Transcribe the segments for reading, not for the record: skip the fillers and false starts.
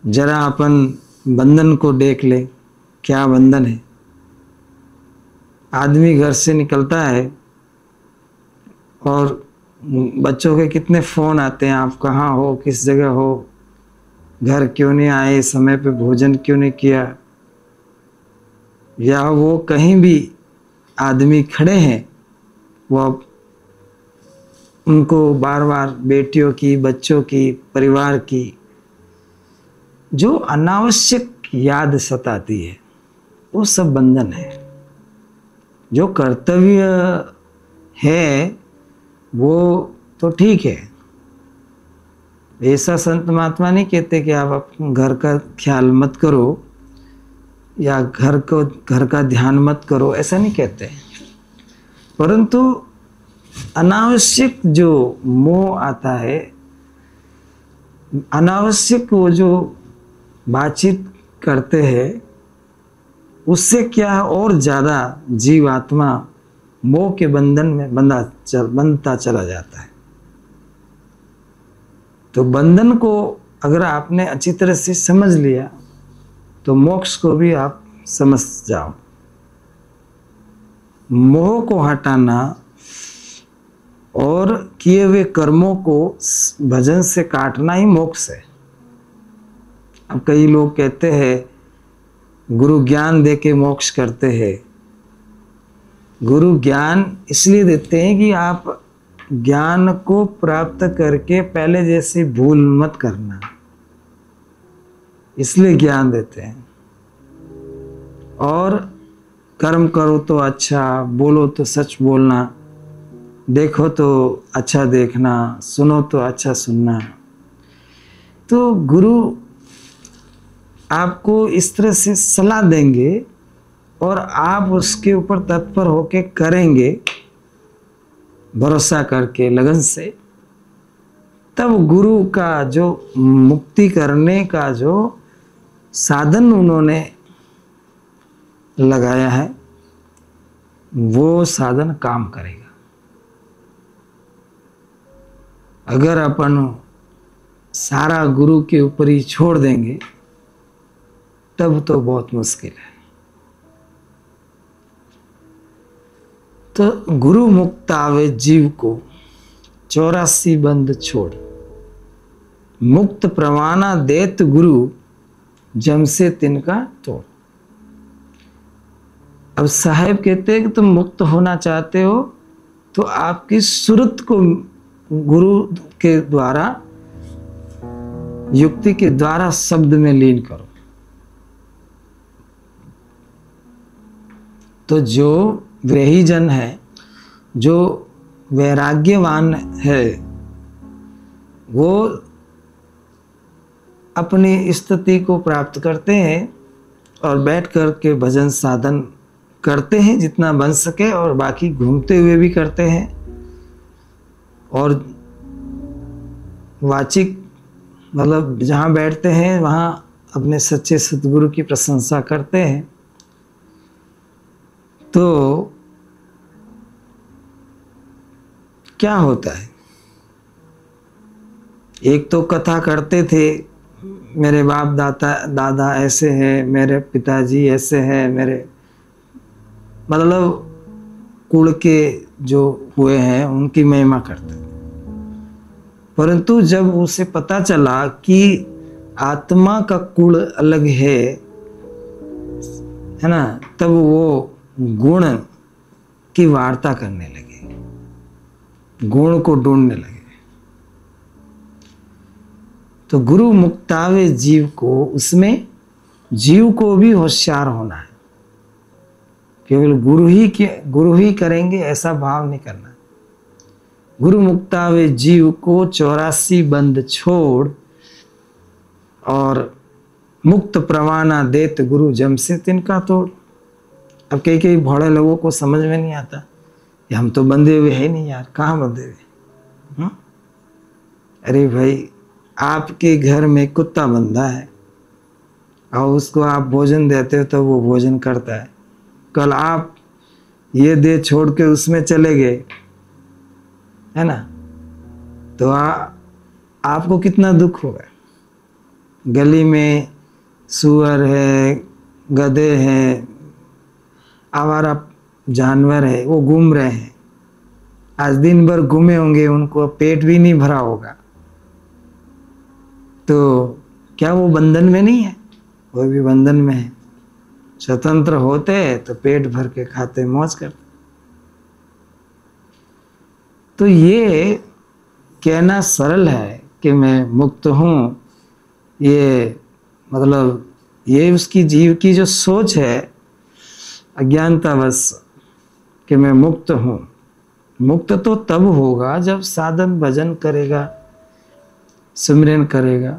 जरा अपन बंधन को देख ले, क्या बंधन है। आदमी घर से निकलता है और बच्चों के कितने फ़ोन आते हैं, आप कहाँ हो, किस जगह हो, घर क्यों नहीं आए, समय पे भोजन क्यों नहीं किया। या वो कहीं भी आदमी खड़े हैं, वो उनको बार बार बेटियों की, बच्चों की, परिवार की जो अनावश्यक याद सताती है, वो सब बंधन है। जो कर्तव्य है वो तो ठीक है, ऐसा संत महात्मा नहीं कहते कि आप अपने घर का ख्याल मत करो या घर का ध्यान मत करो, ऐसा नहीं कहते। परंतु अनावश्यक जो मोह आता है, अनावश्यक वो जो बातचीत करते हैं, उससे क्या और ज़्यादा जीवात्मा मोह के बंधन में बंधता चला जाता है। तो बंधन को अगर आपने अच्छी तरह से समझ लिया तो मोक्ष को भी आप समझ जाओ। मोह को हटाना और किए हुए कर्मों को भजन से काटना ही मोक्ष है। अब कई लोग कहते हैं गुरु ज्ञान दे के मोक्ष करते हैं। गुरु ज्ञान इसलिए देते हैं कि आप ज्ञान को प्राप्त करके पहले जैसी भूल मत करना, इसलिए ज्ञान देते हैं। और कर्म करो तो अच्छा, बोलो तो सच बोलना, देखो तो अच्छा देखना, सुनो तो अच्छा सुनना। तो गुरु आपको इस तरह से सलाह देंगे और आप उसके ऊपर तत्पर होके करेंगे, भरोसा करके, लगन से। तब गुरु का जो मुक्ति करने का जो साधन उन्होंने लगाया है, वो साधन काम करेगा। अगर अपन सारा गुरु के ऊपर ही छोड़ देंगे तब तो बहुत मुश्किल है। तो गुरु मुक्त आवे जीव को 84 बंध छोड़, मुक्त प्रवाना देत गुरु जम से तिनका तोड़। अब साहेब कहते हैं कि तुम मुक्त होना चाहते हो तो आपकी सुरत को गुरु के द्वारा, युक्ति के द्वारा शब्द में लीन करो। तो जो विरही जन है, जो वैराग्यवान है, वो अपनी स्थिति को प्राप्त करते हैं और बैठ कर के भजन साधन करते हैं जितना बन सके, और बाकी घूमते हुए भी करते हैं। और वाचिक मतलब जहाँ बैठते हैं वहाँ अपने सच्चे सद्गुरु की प्रशंसा करते हैं। तो क्या होता है, एक तो कथा करते थे, मेरे बाप दादा ऐसे हैं, मेरे पिताजी ऐसे हैं, मेरे मतलब कुल के जो हुए हैं उनकी महिमा करते थे। परंतु जब उसे पता चला कि आत्मा का कुल अलग है ना, तब वो गुण की वार्ता करने लगे, गुण को ढूंढने लगे। तो गुरु मुक्तावे जीव को, उसमें जीव को भी होशियार होना है। केवल गुरु ही करेंगे ऐसा भाव नहीं करना। गुरु मुक्तावे जीव को 84 बंध छोड़, और मुक्त प्रवाना देत गुरु जम से तिनका तोड़। अब कई भोड़े लोगों को समझ में नहीं आता, ये हम तो बंधे हुए हैं नहीं यार, कहाँ बंधे हुए। अरे भाई, आपके घर में कुत्ता बंधा है और उसको आप भोजन देते हो तो वो भोजन करता है। कल आप ये दे छोड़ के उसमें चले गए, है ना, तो आपको कितना दुख होगा। गली में सूअर है, गधे हैं, आवारा जानवर है, वो घूम रहे हैं। आज दिन भर घूमे होंगे, उनको पेट भी नहीं भरा होगा, तो क्या वो बंधन में नहीं है? वो भी बंधन में है। स्वतंत्र होते तो पेट भर के खाते, मौज करते। तो ये कहना सरल है कि मैं मुक्त हूँ, ये मतलब ये उसकी जीव की जो सोच है अज्ञानतावश कि मैं मुक्त हूँ। मुक्त तो तब होगा जब साधन भजन करेगा, सिमरन करेगा।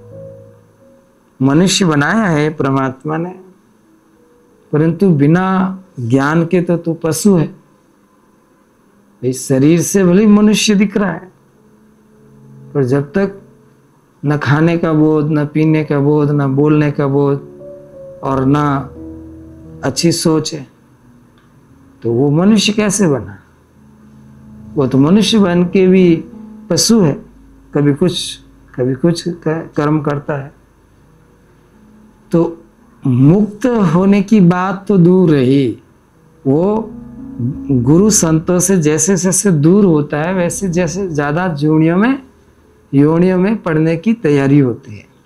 मनुष्य बनाया है परमात्मा ने, परंतु बिना ज्ञान के तो तू पशु है। इस शरीर से भले मनुष्य दिख रहा है, पर जब तक न खाने का बोध, न पीने का बोध, न बोलने का बोध और न अच्छी सोच है, तो वो मनुष्य कैसे बना? वो तो मनुष्य बन के भी पशु है, कभी कुछ कर्म करता है। तो मुक्त होने की बात तो दूर रही, वो गुरु संतों से जैसे जैसे दूर होता है, वैसे जैसे ज्यादा योनियों में पढ़ने की तैयारी होती है।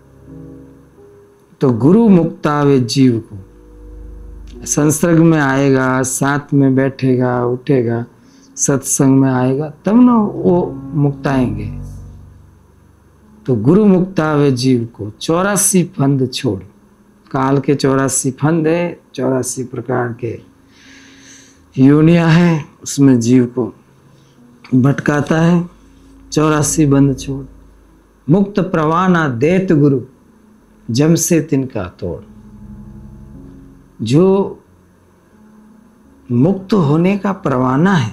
तो गुरु मुक्तावे जीव को, संसर्ग में आएगा, साथ में बैठेगा, उठेगा, सत्संग में आएगा, तब ना वो मुक्ताएंगे। तो गुरु मुक्तावे जीव को 84 फंद छोड़। काल के 84 फंद है, 84 प्रकार के योनियां है, उसमें जीव को भटकाता है। 84 बंद छोड़। मुक्त प्रवाना देत गुरु, जम से तिनका तोड़। जो मुक्त होने का परवाना है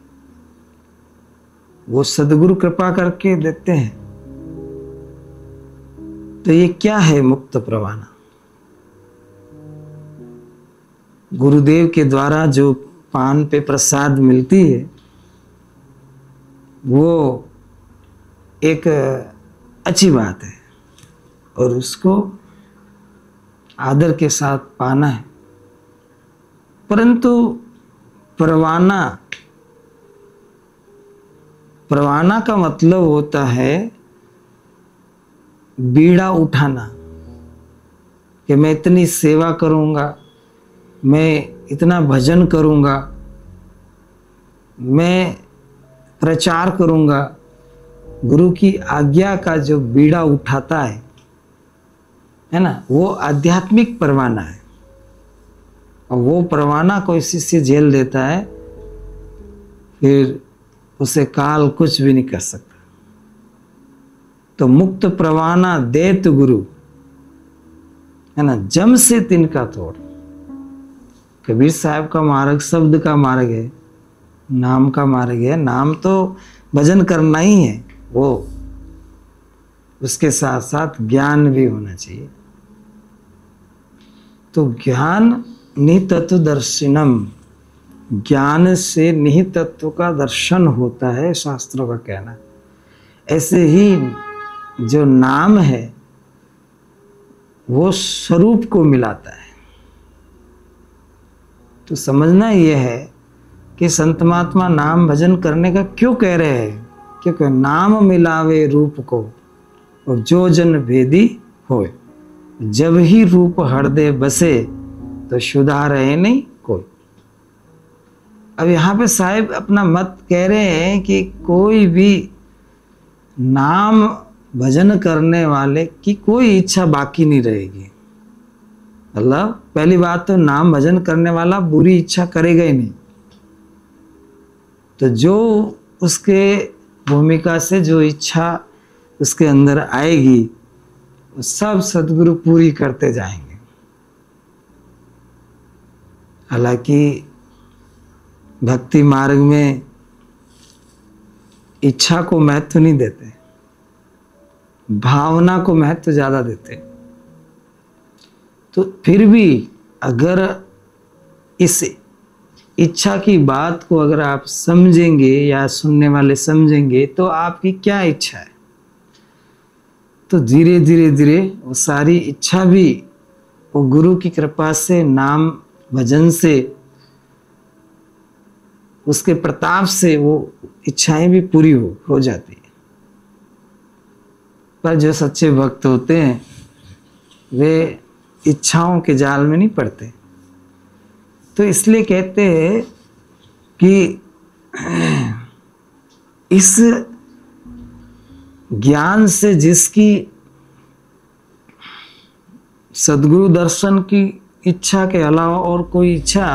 वो सदगुरु कृपा करके देते हैं। तो ये क्या है मुक्त परवाना? गुरुदेव के द्वारा जो पान पे प्रसाद मिलती है वो एक अच्छी बात है और उसको आदर के साथ पाना है। परंतु परवाना का मतलब होता है बीड़ा उठाना, कि मैं इतनी सेवा करूंगा, मैं इतना भजन करूंगा, मैं प्रचार करूंगा। गुरु की आज्ञा का जो बीड़ा उठाता है ना, वो आध्यात्मिक परवाना है। और वो परवाना को इसी से झेल देता है, फिर उसे काल कुछ भी नहीं कर सकता। तो मुक्त परवाना देत गुरु है ना, जम से तिनका तोड़। कबीर साहब का मार्ग शब्द का मार्ग है, नाम का मार्ग है। नाम तो भजन करना ही है, वो उसके साथ साथ ज्ञान भी होना चाहिए। तो ज्ञान नितत्व दर्शनम, ज्ञान से निहित तत्व का दर्शन होता है, शास्त्रों का कहना। ऐसे ही जो नाम है वो स्वरूप को मिलाता है। तो समझना यह है कि संत महात्मा नाम भजन करने का क्यों कह रहे हैं? क्योंकि नाम मिलावे रूप को और जो जन भेदी होए। जब ही रूप हृदय बसे तो शुदा रहे नहीं कोई। अब यहाँ पे साहिब अपना मत कह रहे हैं कि कोई भी नाम भजन करने वाले की कोई इच्छा बाकी नहीं रहेगी। मतलब पहली बात तो नाम भजन करने वाला बुरी इच्छा करेगा ही नहीं। तो जो उसके भूमिका से जो इच्छा उसके अंदर आएगी वो सब सद्गुरु पूरी करते जाएंगे। हालांकि भक्ति मार्ग में इच्छा को महत्व नहीं देते, भावना को महत्व ज्यादा देते। तो फिर भी अगर इस इच्छा की बात को अगर आप समझेंगे या सुनने वाले समझेंगे तो आपकी क्या इच्छा है? तो धीरे धीरे धीरे वो सारी इच्छा भी वो गुरु की कृपा से, नाम भजन से, उसके प्रताप से वो इच्छाएं भी पूरी हो जाती है। पर जो सच्चे भक्त होते हैं वे इच्छाओं के जाल में नहीं पड़ते। तो इसलिए कहते हैं कि इस ज्ञान से जिसकी सद्गुरु दर्शन की इच्छा के अलावा और कोई इच्छा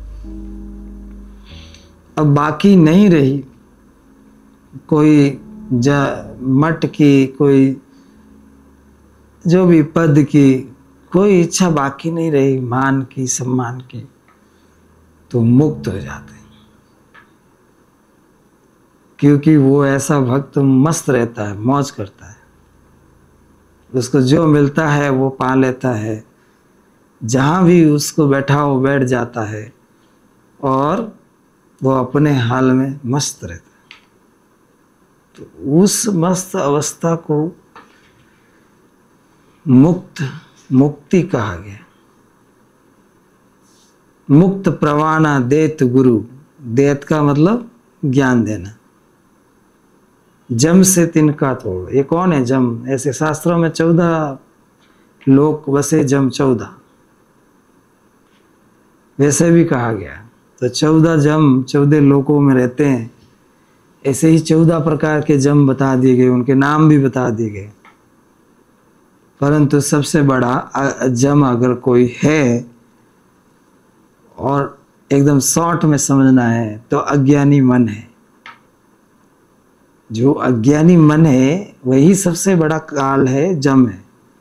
अब बाकी नहीं रही, कोई मठ की, कोई जो भी पद की कोई इच्छा बाकी नहीं रही, मान की, सम्मान की, तो मुक्त हो जाते हैं। क्योंकि वो ऐसा भक्त मस्त रहता है, मौज करता है, उसको जो मिलता है वो पा लेता है, जहाँ भी उसको बैठा हो बैठ जाता है और वो अपने हाल में मस्त रहता है। तो उस मस्त अवस्था को मुक्ति कहा गया। मुक्त प्रवाना देत गुरु, देत का मतलब ज्ञान देना। जम से तिनका तोड़, ये कौन है जम? ऐसे शास्त्रों में 14 लोक बसे जम 14, वैसे भी कहा गया। तो 14 जम 14 लोकों में रहते हैं। ऐसे ही 14 प्रकार के जम बता दिए गए, उनके नाम भी बता दिए गए। परंतु सबसे बड़ा जम अगर कोई है और एकदम शॉर्ट में समझना है तो अज्ञानी मन है। जो अज्ञानी मन है वही सबसे बड़ा काल है, जम है।